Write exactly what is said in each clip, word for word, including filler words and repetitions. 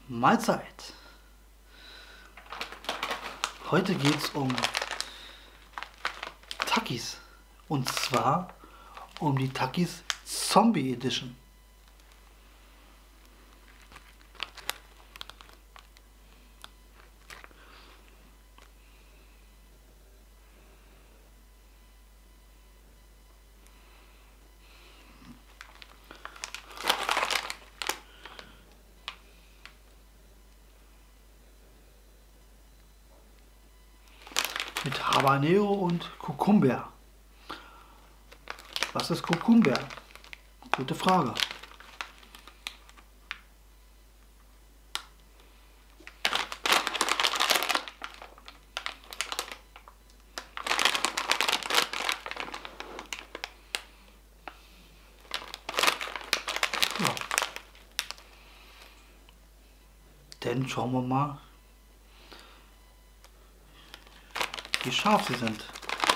Mahlzeit! Heute geht es um Takis. Und zwar um die Takis Zombie Edition. Mit Habanero und Kurkumber. Was ist Kurkumber? Gute Frage. Ja. Dann schauen wir mal, wie scharf sie sind.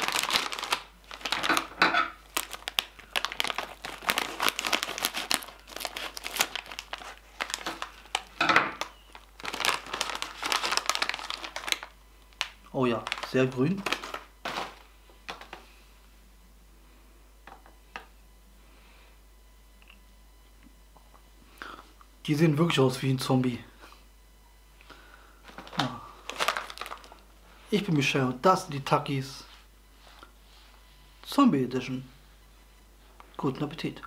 Oh ja, sehr grün. Die sehen wirklich aus wie ein Zombie. Ja. Ich bin Michel und das sind die Takis Zombie Edition. Guten Appetit.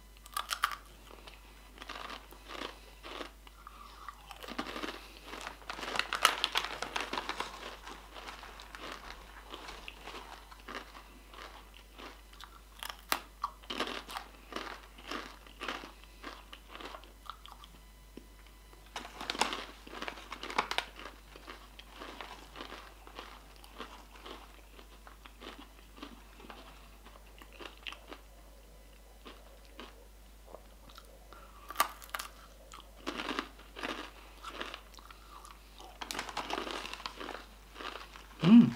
Mmh.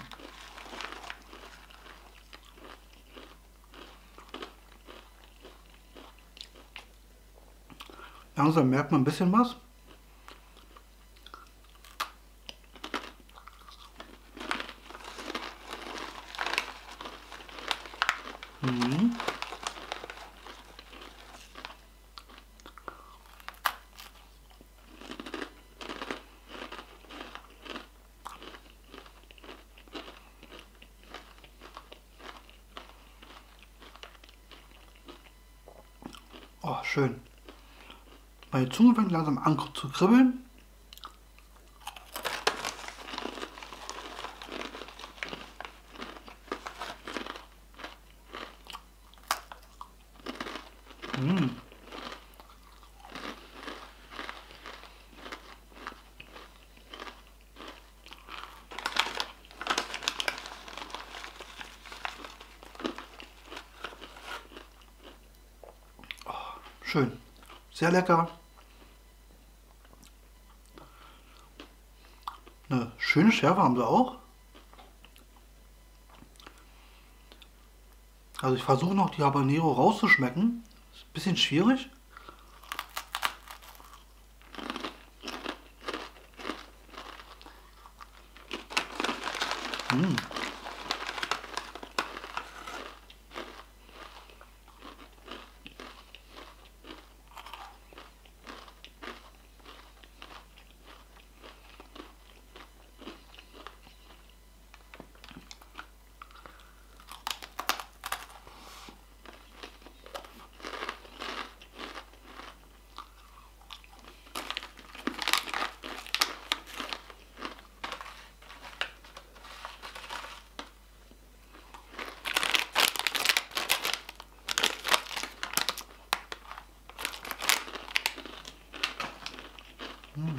Langsam merkt man ein bisschen was. Mhm. Oh, schön. Meine Zunge fängt langsam an zu kribbeln. Mmh. Oh, schön. Sehr lecker. Eine schöne Schärfe haben sie auch. Also ich versuche noch die Habanero rauszuschmecken. Ist ein bisschen schwierig. Mmh. Mmh.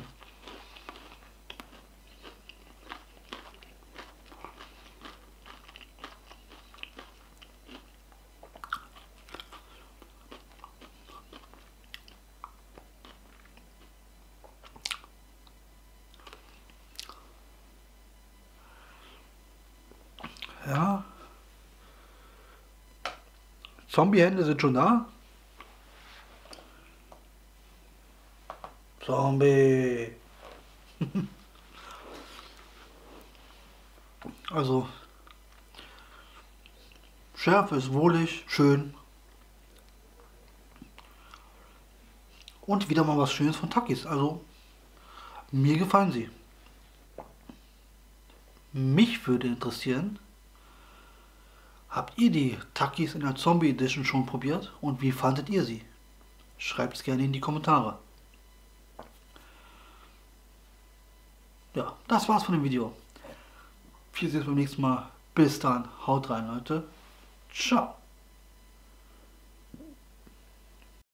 Ja. Zombie-Hände sind schon da. Zombie. Also, Schärfe ist wohlig, schön. Und wieder mal was Schönes von Takis. Also, mir gefallen sie. Mich würde interessieren, habt ihr die Takis in der Zombie Edition schon probiert und wie fandet ihr sie? Schreibt es gerne in die Kommentare. Ja, das war's von dem Video. Wir sehen uns beim nächsten Mal. Bis dann. Haut rein, Leute. Ciao.